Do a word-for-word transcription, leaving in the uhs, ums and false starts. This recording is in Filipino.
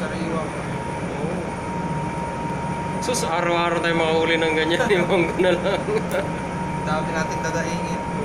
sariwa pa. Oo. Sus, araw-araw tayo makahuli ng ganyan. Iwan ko na lang. Dami natin dadaingin.